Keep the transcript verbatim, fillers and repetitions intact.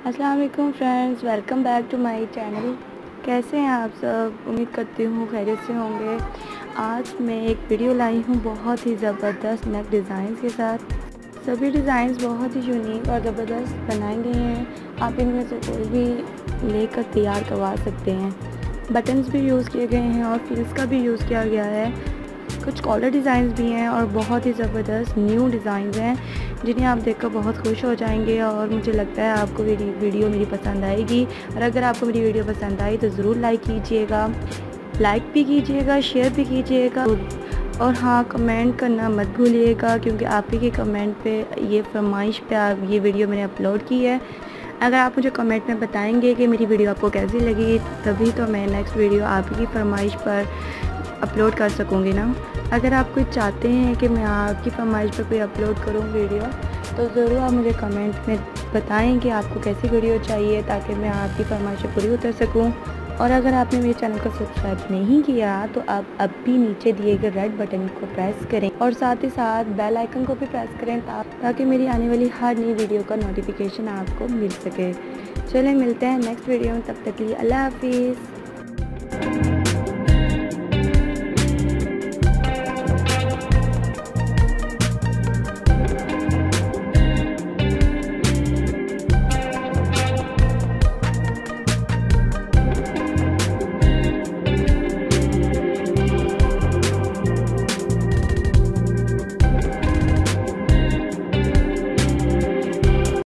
अस्सलाम वालेकुम friends, welcome back to my channel. कैसे हैं आप सब? उम्मीद करती हूँ खैरियत से होंगे। आज मैं एक वीडियो लाई हूँ बहुत ही ज़बरदस्त नेक डिज़ाइन के साथ। सभी डिज़ाइंस बहुत ही यूनिक और ज़बरदस्त बनाए गए हैं। आप इनमें से कोई भी लेकर तैयार करवा सकते हैं। बटन्स भी यूज़ किए गए हैं और फ्रिल्स का भी यूज़ किया गया है। कुछ कॉलर डिज़ाइंस भी हैं और बहुत ही ज़बरदस्त न्यू डिज़ाइंस हैं जिन्हें आप देखकर बहुत खुश हो जाएंगे। और मुझे लगता है आपको मेरी वीडियो मेरी पसंद आएगी। और अगर आपको मेरी वीडियो पसंद आई तो ज़रूर लाइक कीजिएगा, लाइक भी कीजिएगा, शेयर भी कीजिएगा और हाँ, कमेंट करना मत भूलिएगा, क्योंकि आप ही के कमेंट पे ये फरमाइश पे आप ये वीडियो मैंने अपलोड की है। अगर आप मुझे कमेंट में बताएंगे कि मेरी वीडियो आपको कैसी लगी, तभी तो मैं नेक्स्ट वीडियो आप ही की फरमाइश पर अपलोड कर सकूँगी ना। अगर आप कोई चाहते हैं कि मैं आपकी फरमाइश पर कोई अपलोड करूँ वीडियो, तो ज़रूर आप मुझे कमेंट में बताएं कि आपको कैसी वीडियो चाहिए, ताकि मैं आपकी फरमाइशें पूरी उतर सकूँ। और अगर आपने मेरे चैनल को सब्सक्राइब नहीं किया तो आप अब भी नीचे दिए गए रेड बटन को प्रेस करें और साथ ही साथ बेल आइकन को भी प्रेस करें, ताकि मेरी आने वाली हर नई वीडियो का नोटिफिकेशन आपको मिल सके। चलें, मिलते हैं नेक्स्ट वीडियो में, तब तक के लिए अल्लाह हाफिज़।